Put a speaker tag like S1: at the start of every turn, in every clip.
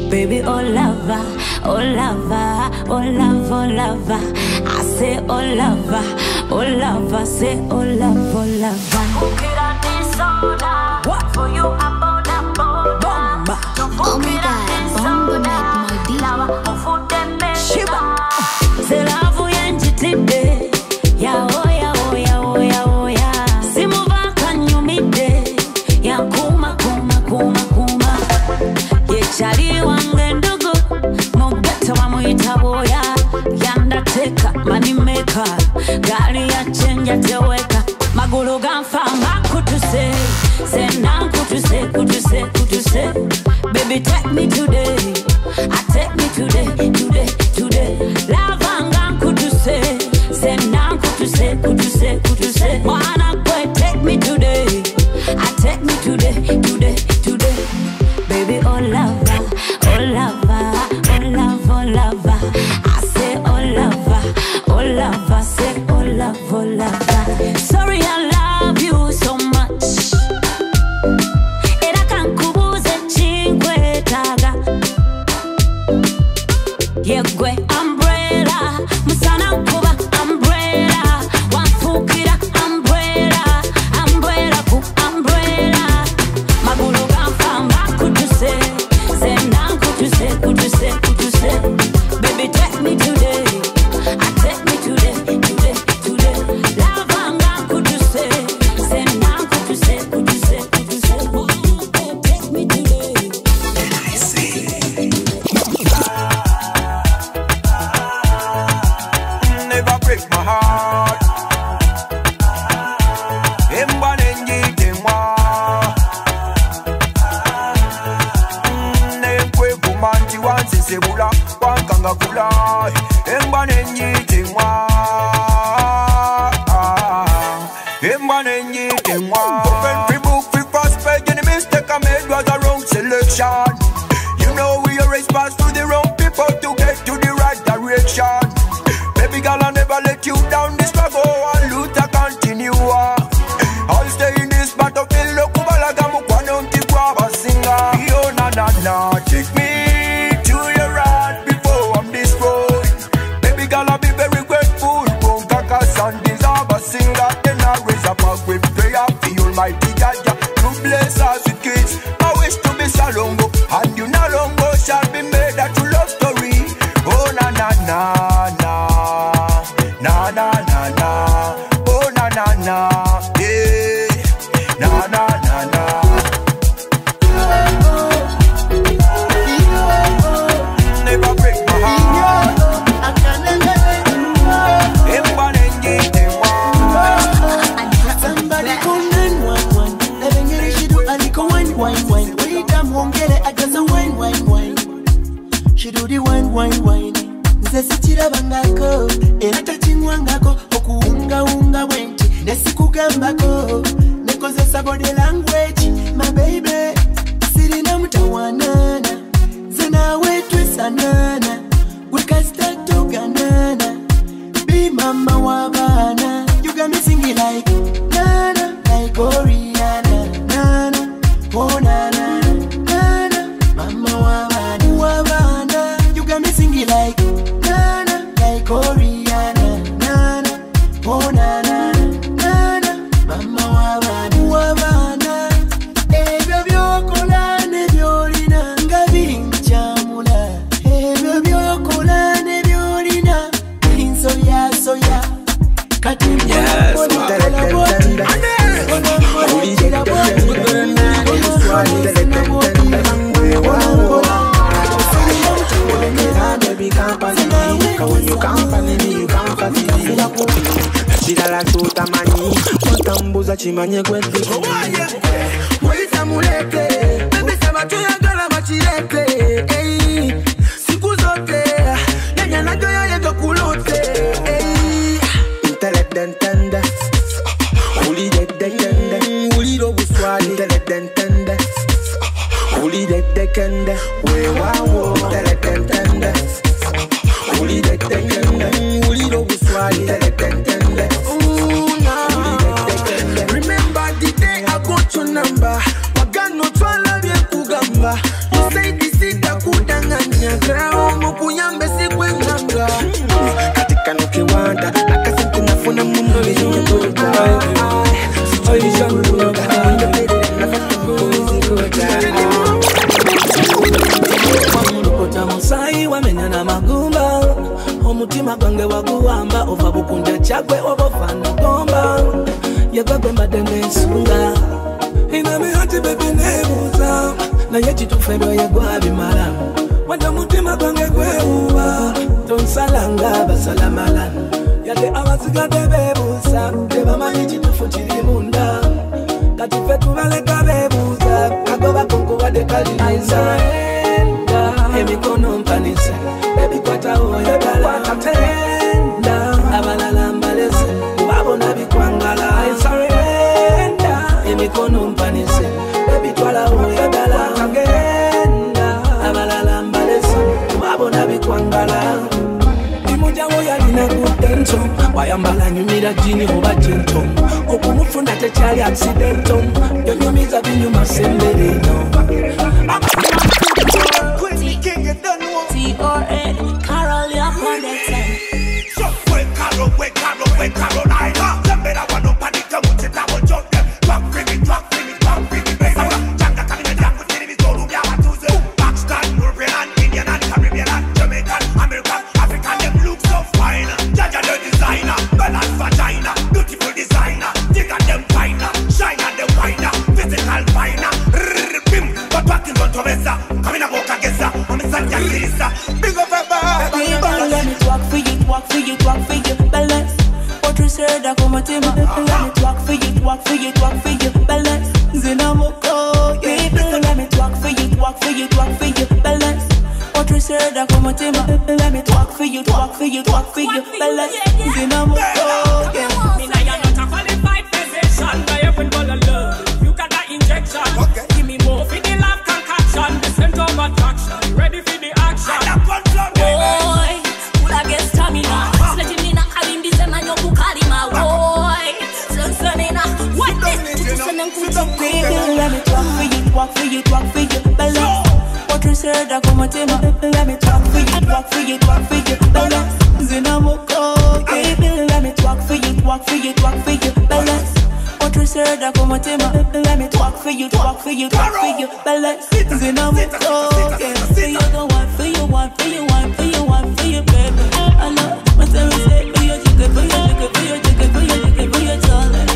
S1: Baby, oh lover, oh lover, oh love, oh lover. I say oh lover, say oh love, oh lover. What for you about that bomba?
S2: Oh my God, bomba night, my
S1: Shiba, say love yenji today. Ya oh ya oh ya oh ya oh ya. Simuva kanyumide. Ya kuma kuma kuma kuma. Ye chali wange ndugu. Mugata wa muita boya. Yanda teka money maker. Gari ya chenja teweka. Magulu ganfa makutuse. Say now kutuse. Baby take me today. I take me today. Lavanga kutuse. Say now kutuse. Wanna go take me today. I take me today. Baby oh lover, oh lover, oh love, oh lover. I say oh lover, say oh love, oh lover. Sorry I love you so much. Era kankubuze chingwe taga. Yegwe umbrella, musana kuba umbrella, wafukira umbrella ku umbrella. Magulu ganfamba kutuse, senda kutuse. Baby take me today, I take me today. Lavanga kutuse, senda kutuse. Take me today.
S3: And I say,
S4: never break my heart. Sebula, wankanga kula, embane nyite mwa. Open free book, free first page, and the mistake I made was a wrong selection. You know we always pass through the wrong people to get to the right direction. Baby girl, I never let you down. This struggle and loot I continue. I'll stay in this battlefield. Look, Kubalaga Mukwana, grab a singer. Yo, na, take me. Singer, then I raise up a great prayer for you, mighty God, to bless us with kids. I wish to be Salongo, and you no longer shall be made a true love story. Oh na na na na, oh na na na, yeah, na na na. Never break my heart. She do the wine. Nzesitira bangako, enatachingwangako, okuunga wenti, nesikugambako, nekozesa body language, my baby, sirina mutawanana, zena wetu sanana, we can start to ganana, be mama wabana, you got me singing like, nana, like Oriana, nana, oh nana. Like Nana, like Oriana, Nana, oh Nana, Mama Wabana, Ebyo byokola ne byolina nga binchamula, Ebyo byokola ne byolina insoya katimba. Yes,
S5: Chidala tuta mani, watambuza chimanye kwete. Waita mulete, bebe sabatu ya dola machirete. Siku zote, yanya na joya yeto kulote. Intellect tende, uli de uli do buswali. Intellect tende, uli de we wawo. Intellect tende, uli de uli do buswali. Remember the day I got your number. Wagano twala bie kugamba. You say this is the kudanga. mutima gwange waguwamba ova bukunja chagwe obofana gomba yagwe mbadde nesunga ina mihati bebe nebuza naye kitufebyo yegwa bimala wanda mutima gwange gwewuba tonsalanga basalamala yate abasigadde bebuuza tebamanyi kitufu kiri munda kati ffe tubaleka bebuuza kagoba konkuwadde kalinaisa emikono mpanise ebikwatawo oyagala katenda abalala mbalese wabona bikwangala emikono mpanise ebitwalawo oyagala kagenda abalala mbalese wabona bikwangala imujawo yalina kutenso wayambala nyumira jini oba jento okumufunda tekyali accidento yonyumiza binyuma sembereno
S1: T.O.N. Carol, you're on the 10.
S3: So, Carolina. Them better want to panic, them want to double jump them. Drop creamy, baby. Janga coming down with enemies, go to Yama Tuesday. Pakistan, European, and Indian, and Caribbean, and Jamaican, American, African, them look so fine. Jaja the designer, balance vagina, beautiful designer. Dig at them finer, shine at them finer, physical finer. Bim, but back in front of Mesa, coming up walk against her, I'm a Sanya Lisa. Big up a bar.
S1: Let me talk for you, balance. What you said, I come to me. Let me talk for you, balance. Zinamoko, baby. Let me talk for you, balance. What you said, I come to me. Let me talk for you, balance. Zinamoko, yeah.
S6: Me now you're not a qualified physician, but you will fall in love. You got that injection.
S3: Okay.
S6: Give me more for the love concoction, the center of attraction. Ready for the action.
S1: Boy, could I get stamina? Letting me not having this and your bukalima. Boy, Sonsanina, what this? Let me talk for you, balance. What you said, I come to me. Let me talk for you, balance. Zinamoko, baby. Let me talk for you, balance. What you said, I come to me. Let me talk for you, balance. Zinamoko, yeah. See you the one for you, baby. I know what time we say for you, for your darling.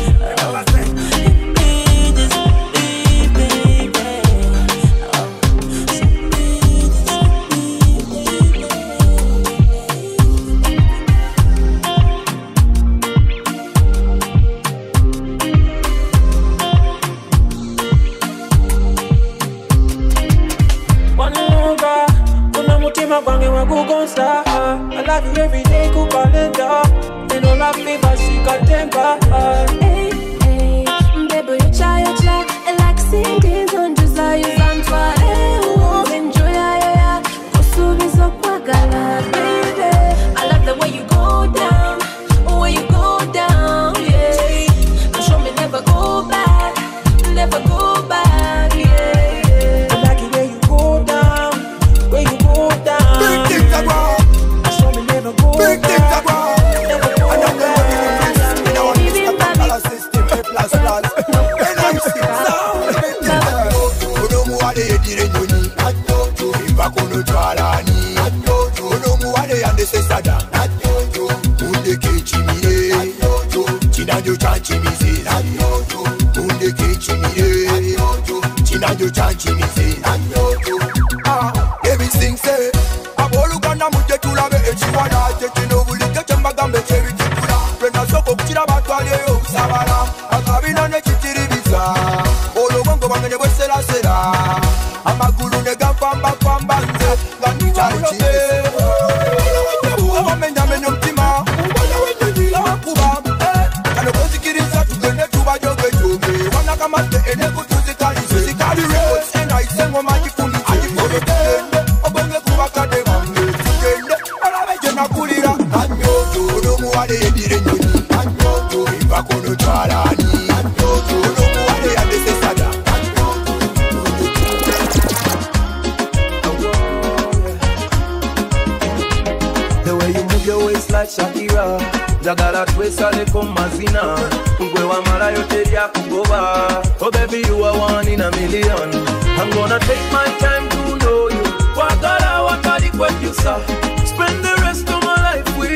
S5: I love you every day, cool calendar. You know love me, but she got temper.
S7: Hey, baby, you try, and like singing on just like you stand for. Enjoy, yeah, Kusubi so kwagala, baby. I love the way you go down, yeah. Show me never go back, yeah.
S5: I like it where you go down,
S3: Big things are wrong.
S5: I saw me never go
S3: Big things are wrong. I don't know what it is. In our system, A++. And I'm still sound. Unomu wale dire nyoni. Imba kono twalani. Unomu wale yande sesada. Unde kechimire. Chinajo chanchimize. Unde kechimire. Chinajo chanchimize. Everything say aboluganda mujje tulabe ekiwala tekino buli kyembagambe kyebitikula lwena soko okukira batwalyeyo okusabala akabina nekitiribiza olobwongo bwange ne bweserasera amagulu ne gafambafamba nze nga ndikyali kibese obamenyamenya omutima abakuba kano kozikiriza tugende tubajogejoge wanakamatte enekutuzikalize zikalire enayise ngoma gifundize obonge kubakade bange tugende olabe gye nakulira anyoto ol'omuwale yedire ennyonyi anyoto imba kono twalani anyoto ol'omuwale yadesesada
S5: the way you move your waist like Shakira. Jagala twesale ko mazina Ungwe wa mara yote ya kugoba. Oh baby you are one in a million. I'm gonna take my time to know you. Wakala wakali kwa you sa. Spend the rest of my life with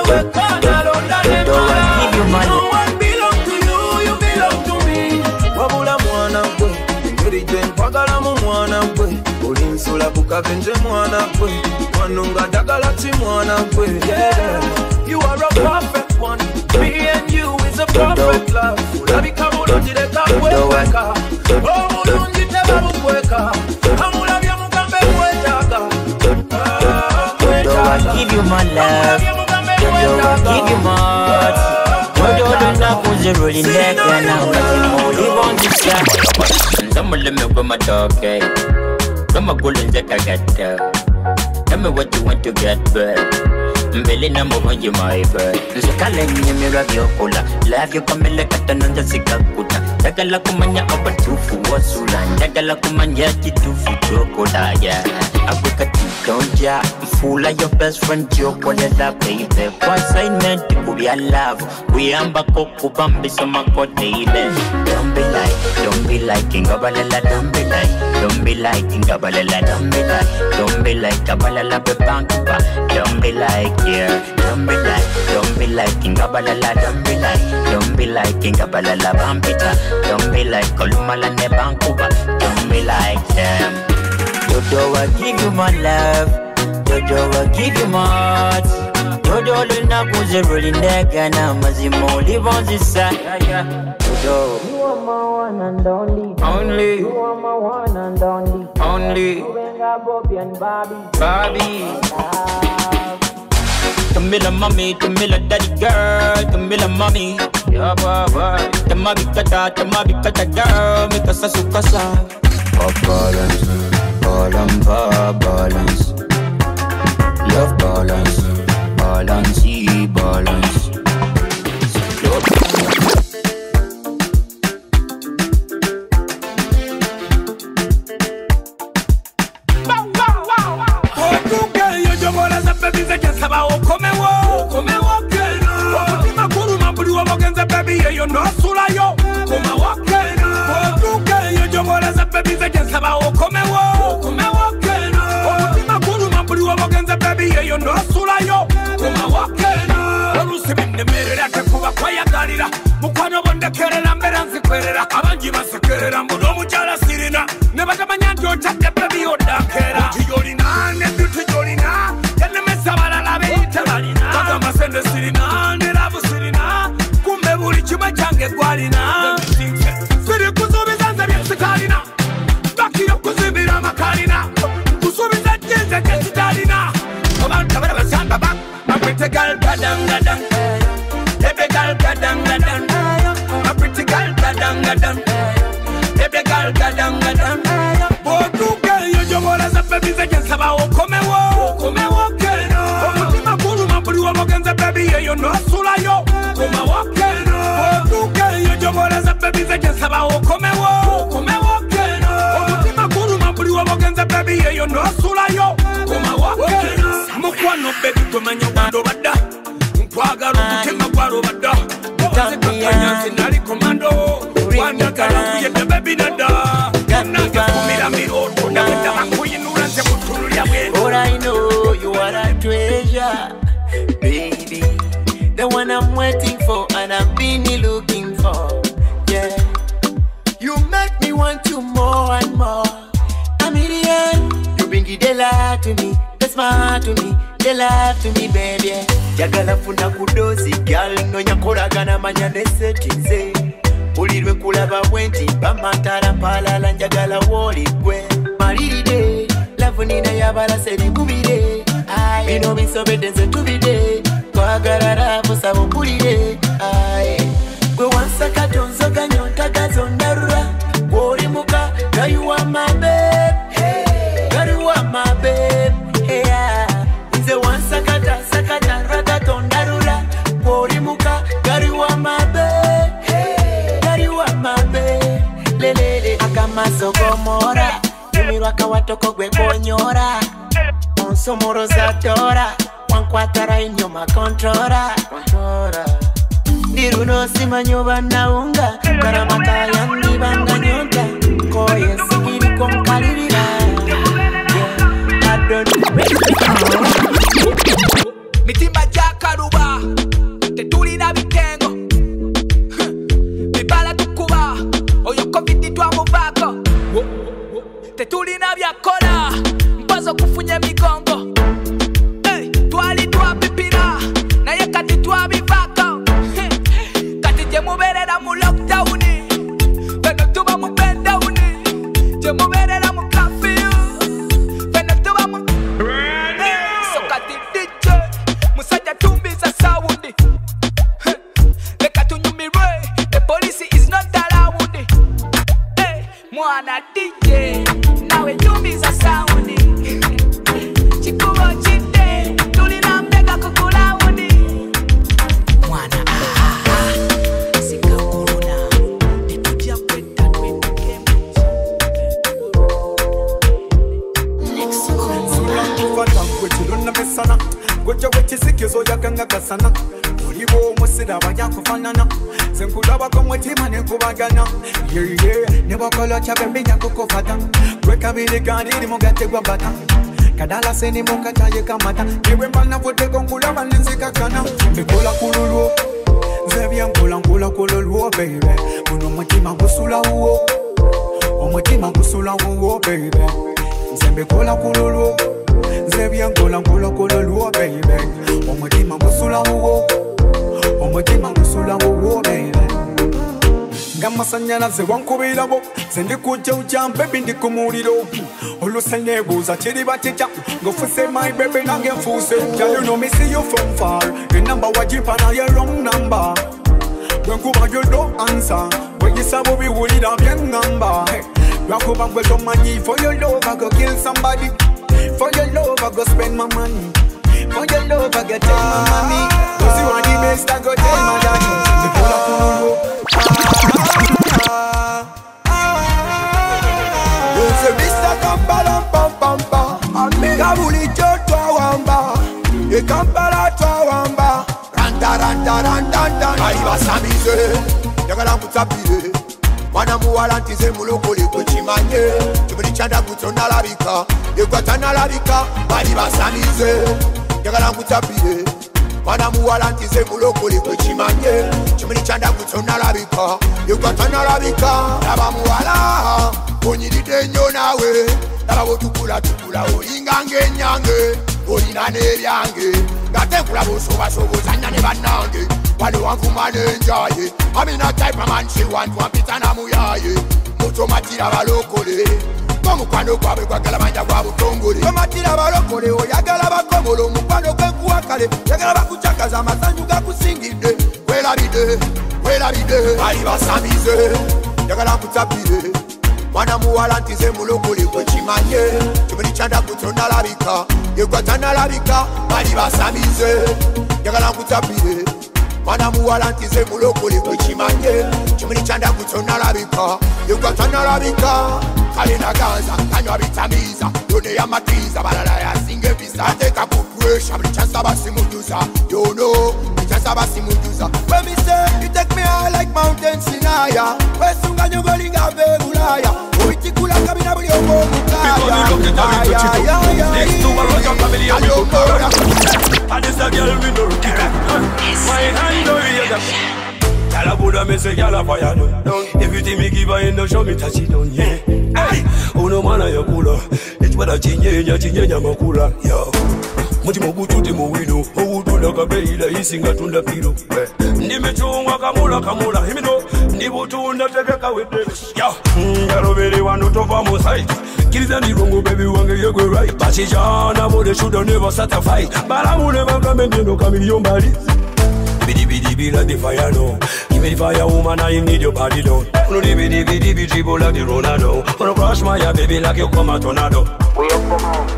S8: give you my love.
S5: No one belong to you, you belong to me. Wabula mwana kwe, ngeri mpagala mu mwana kwe. Olinsula bukavenje mwana kwe, wanunga dagala chi mwana kwe. Yeah, you are a perfect one. Me and you is a perfect love. Ulabi kabulungi leka kweka. Obulungi teba bukweka. Amulabya mugambe kwetaga.
S8: Dodo, I give you my love. Dodo, I give you my Dodo, na kuze rolling deck and now got you on the side. Some of them with my dog, eh? Come on, go and get tell me what you want to get, bird. Mbele na mwoji my bird. Nsikale nye miravyo kula. Love you kamele katananda sikakuta. Dagala kumanya abatufu wasula. Dagala kumanya kitufu chokola, yeah. Akweka titonja. Mfula your best friend chokolela, baby. Once I meant to be a love. Kuyamba koku bambi samako daily. Don't be like Ingabalela, don't be like Ingabalela, don't be like Kabalala Bebankuba, don't be like yeah, don't be like Ingabalala, don't be like Ingabalala Bampita, don't be like Kolumala Nebankuba, don't be like them. Dodo, I give you my love, Dodo, I give you my heart. Dodo, luna kuze rolling deck and I'm a zimo, live on this side. Dodo, you are my one and only. You are my one and only. You ain't got Bobby and Bobby. Camilla mommy, Camilla daddy girl, Camilla mommy. Yeah, boy. Tamabi kata girl, make us a sukasa. Balance, balance. Love balance, balance. Mukwano bondekerera mberanzi kwerera abangi basekerera mbuno mujala sirina ne batamanya nti otadde baby odakera tiyolina ne tiyolina tenne mesabala labe itabalina kagamba sende sirina ne labu sirina kumbe buli chuma change gwalina siri kuzubiza nze byesikalina bakiyo kuzibira makalina kusubiza jenze jesitalina abantu abala basamba ba makwete gal kadang Baby girl, gadang. A pretty girl, gadang. Baby girl, gadang. Bodu girl, you jomola za baby zeke saba okomewo keno. Omutima kulu mambuli wa mogenza baby yo no sula yo. Koma wakeno. Bodu girl, you jomola za baby zeke saba okomewo keno. Omutima kulu mambuli wa mogenza baby yo no sula yo. Koma wakeno. Mukwano baby tumanya bando bada. Wagalo kutenga kwaro bada Kanyansi nari komando Wanda kalangu yete baby nada Naga kumira miroto Na wenda makuyi nuranze mutulu ya wendo All I know you are a treasure Baby The one I'm waiting for and I've been looking for Yeah You make me want you more and more I'm Indian You bring the light to me The smile to me The love to me baby Jagala funa kudozi Girl no nyakola gana manya nesetinze Ulirwe kulaba wenti Bamantara palala njagala woli kwe Mariride Lafu nina yabala seri kubide Bino bisobede nze tubide Kwagala rafu sabo kulide Gwe wansaka tonzo ganyonta gazondarura Woli muka Girl you are my babe Girl you are my babe Nze wansakata ragatondarura Woli muka Girl you are my babe Girl you are my babe Lelele akamaso gomora Yumirwa kawatoko gwe konyora Onsomoro za tora Wankwatara inyoma kontrora Diruno simanyoba naunga Karamata yandi banga nyonta Koye sikiri konkalirira I don't
S5: Mitimba jakaruba
S4: mutasana Ulibo musida bajya kufanana Senkulaba kwa mutima nekubagana Nebakolo chabembe nyakukufata Kweka bili gandiri mugate kwa bata Kadala seni mukata yekamata Kiwe mbana vote kongula manenzika kana Mbikula kululu Zevya nkula kululu baby Muno mutima gusula uo Umutima gusula uo baby Mbikula kululu Zevya nkula kululu baby Umutima gusula uo Umutima gusula uo baby Ngamasanyalaze wankubirabo Sendi kujja ujambe bindi kumuliro Olusenebuza chiri batija Ngofuse my baby nange mfuse Girl you know me see you from far The number wajipa na your wrong number When kuba you don't answer When you sabo we would have your number Rakuba gwe to money For your love I go kill somebody For your love I go spend my money For your love I go tell my mommy Cause you are the best I go tell my daddy The pull up on the road
S5: Mr. Kampala pam Amiga bulicho twawamba E Kampala twawamba Ranta Aiba samize Yagala kutapire Mwana muwala ntize mulokole kuchimanye Chumuli chanda kutona labika Ekwatana labika Aiba samize Yagala kutapire Mwana muwala ntize mulokole kuchimanye Chumuli chanda kutona labika Ekwatana labika Naba muwala Onyiride nyo nawe Naba wotukula Olinga ngenyange Olina nebyange Ngatekula bosoboza ne banange Wale wankumane njaye Amina type of man she want wampita na muyaye Muto matira balokole Mukwano kwabe kwagala manja kwa butongole Matira balokole oyagala bakomolo mukwano kwenkuwa kale Yagala bakuchakaza masanyu gakusingide Welabide Bali basamize Yagala kutapire Mwana muwala ntize mulokole kwechimanye Chumuli chanda kutona labika Yekwatana labika Bali basamize Yagala kutapire Mwana muwala ntize mulokole kwechimanye Chumuli chanda kutona labika Yekwatana labika Kale na ganza Kanywa bitamiza Yone ya matiza Balala ya singe visa Ateka kupresha Mlichasa basi mujuza You know Mlichasa basi mujuza When me say You take me high like mountains in higher Wesunga nyogolinga vegulaya Uitikula kabina buli omo mukaya
S8: Next to a rock of family and we go para And this a girl we know kick up My hand over here Gyal a Buddha me say gyal a fire down Everything me give her in the show me touch it down, yeah. Hey, uno mana ya kula Etwala chinyenya makula, yo Mutima gututi muwino Owudula kabeila isinga tunda piro Nimechungwa kamula Himino, nibutunda tekeka wete Yo, gyal obere wanu tofa musite Kiriza nirungu baby wange yegwe right Bachijana bode shoulda never start a fight Balamune bakame nino kamili yombali Bidi like the fire no. Give me the fire woman, I need your body down. No bidi dribble like the Ronaldo. Wanna crush my baby like you come a tornado.
S9: We have come on,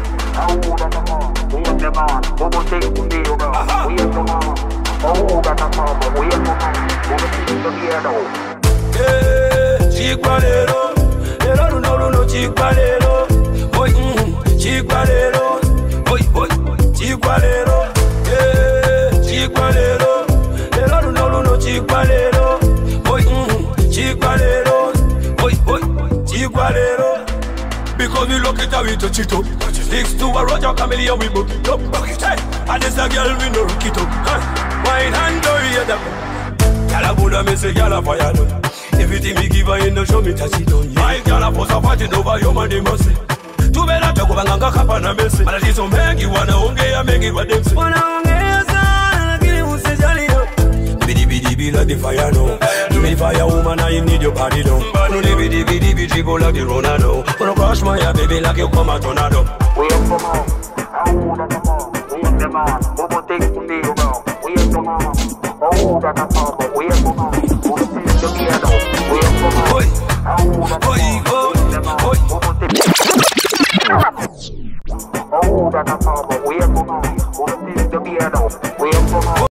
S9: we have the man, we will take the deal now. We have come on, that a farmer, we have come on, we will take the deal now.
S8: Yeah, chicalero, no chicalero. Boy, chicalero, boy, chicalero. Yeah, chicalero. Chicalero, boy, chicalero, boy, chicalero. Because we look it up with a chito. Next to a Roger Chameleon we book it up. And this a girl we know it up. Wine hand over here. Gyal a Buddha me say gyal a fire down. Everything we give her in the show me touch it down. My gyal a pose a fighting over your man they must say. Tu bela tako banganga kapa na mese. Mala tiso mengi wana ongea mengi kwa demse. Wana ongea sana kili usijali yo. Bidi like the fire no. Give me the fire woman, I need your body down. No bidi dribble like the Ronaldo. Wanna crush my baby like you come a tornado.
S9: We have come on, that a farmer, we have the man, we will take the deal now. We have come on, that a farmer, we have come on, we will take the deal now. We have come on,
S8: boy,
S9: that a farmer, we have come on, we will take the deal now. We have come on.